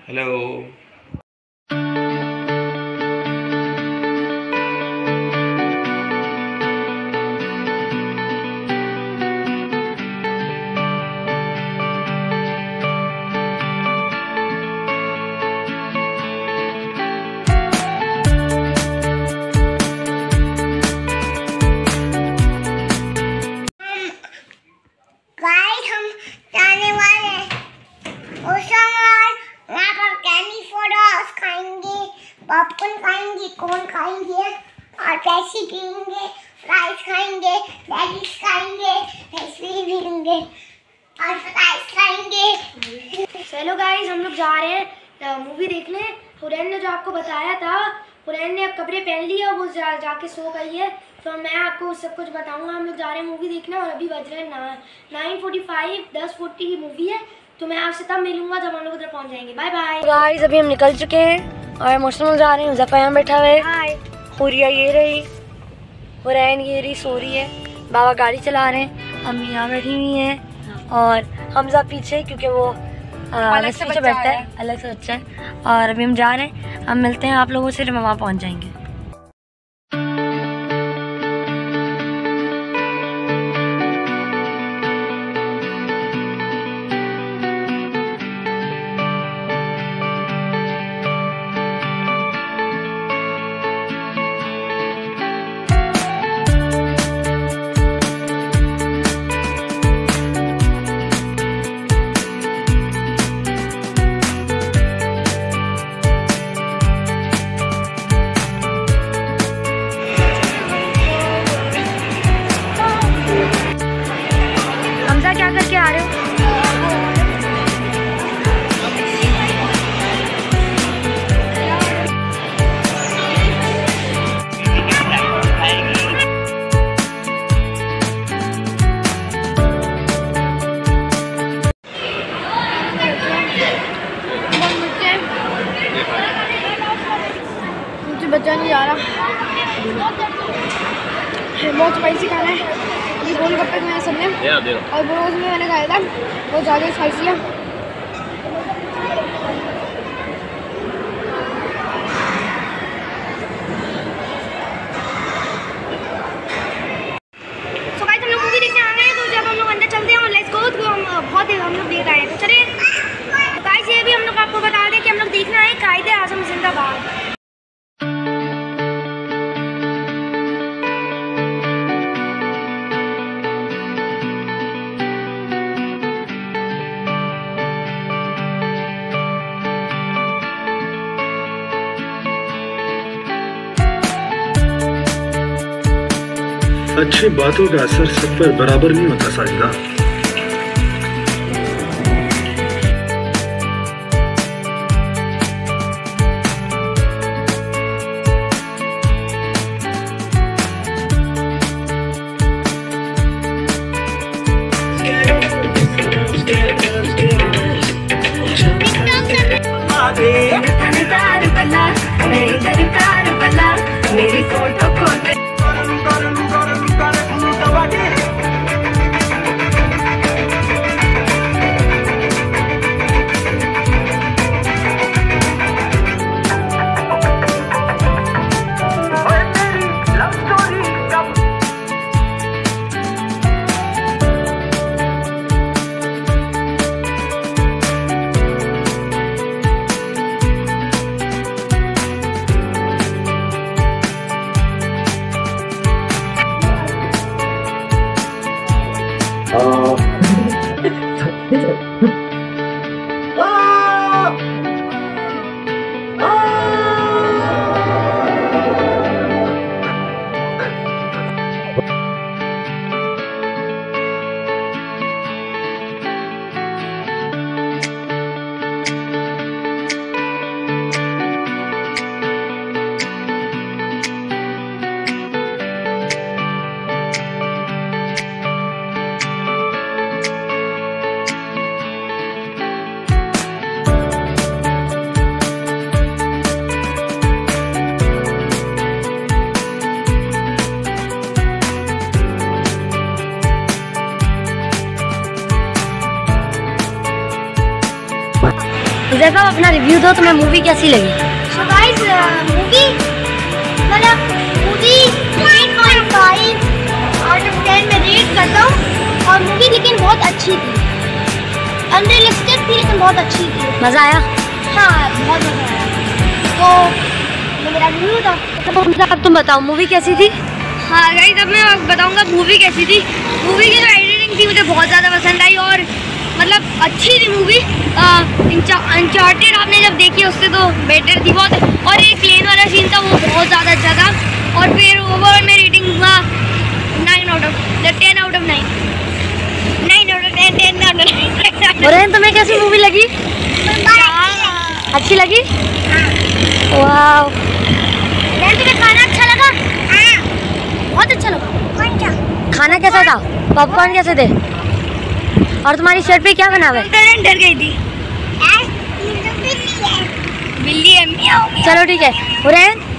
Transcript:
Hello. Guys हम जाने वाले हैं ओशन मॉल। यहाँ पर कैंडी फोटोस खाएंगे, पॉपकॉर्न खाएंगे, कॉर्न खाएंगे और पेप्सी पीएंगे, फ्राइज खाएंगे, बैगिस खाएंगे, आइसक्रीम पीएंगे और फ्राइज खाएंगे। हेलो गाइस, हम लोग जा रहे हैं मूवी देखने। हुरैन ने जो आपको बताया था, हुरैन ने अब कपड़े पहन लिए और वो जाके सो गई है। तो मैं आपको सब कुछ बताऊंगा। हम लोग जा रहे हैं मूवी देखने और अभी बज रहे हैं 9:45, 10:40 की मूवी है। तो मैं आपसे तब मिलूंगा जब हम लोग उधर पहुंच जाएंगे। बाय बाय गाइस, अभी हम निकल चुके हैं और मौसम जा रहे हैं। ज़फ़ा यहाँ बैठा हुआ है, हाय। हुरिया ये रही, हुरैन ये रही, सो रही है। बाबा गाड़ी चला रहे हैं, अम्मी यहाँ बैठी हुई हैं और हमजा पीछे, क्योंकि वो अलग से बैठता है, अलग से बच्चा है। और अभी हम जा रहे हैं, हम मिलते हैं आप लोगों से जब हम वहाँ पहुँच जाएंगे। क्या करके आ रहे हो? मुझे बच्चा नहीं जा रहा, बहुत स्पाइसी खाना है। ये गोलगप्पे खाए सबने और वो उसमें मैंने खाया था, वो ज़्यादा स्पाइसी है। तो गाइस, हम लोग मूवी देखने आ गए हैं। तो जब हम लोग अंदर चलते हैं और लेट्स गो, तो हम लोग देख आए हैं। तो चलिए गाइस, ये भी हम लोग आपको बता दें कि हम लोग देखना है कायदे आज़म जिंदाबाद। अच्छी बातों का असर सब पर बराबर नहीं होता साजिदा। मेरी फोटो को जैसा साहब अपना रिव्यू दो, तुम्हें मूवी कैसी लगी? So guys, मूवी मतलब मूवी 8.5 आउट ऑफ 10 में रेट करता हूँ। और मूवी लेकिन बहुत अच्छी थी, अनरियलिस्टिक थी लेकिन बहुत अच्छी थी। मज़ा आया? हाँ बहुत मज़ा आया। तो ये मेरा रिव्यू था। अब तुम बताओ मूवी कैसी थी? हाँ गाइस, अब मैं बताऊंगा मूवी कैसी थी। मूवी की जो एडिटिंग थी मुझे बहुत ज़्यादा पसंद आई और मतलब अच्छी थी मूवी। अनचार्टेड आपने जब देखी उससे तो बेटर थी बहुत। और एक प्लेन वाला सीन था वो बहुत ज़्यादा अच्छा था। और फिर ओवरऑल में रेटिंग हुआ 9 out of 10 out of 9 out of 10 out of 9। और तुम्हें कैसी मूवी लगी? अच्छी लगी? वाह। तुम्हें खाना अच्छा लगा? बहुत अच्छा लगा। कौन सा खाना कैसा था? पॉपकॉर्न कैसे थे? और तुम्हारी शर्ट पे क्या बना हुआ है? डर गई थी बिल्ली है। चलो ठीक है। हुरैन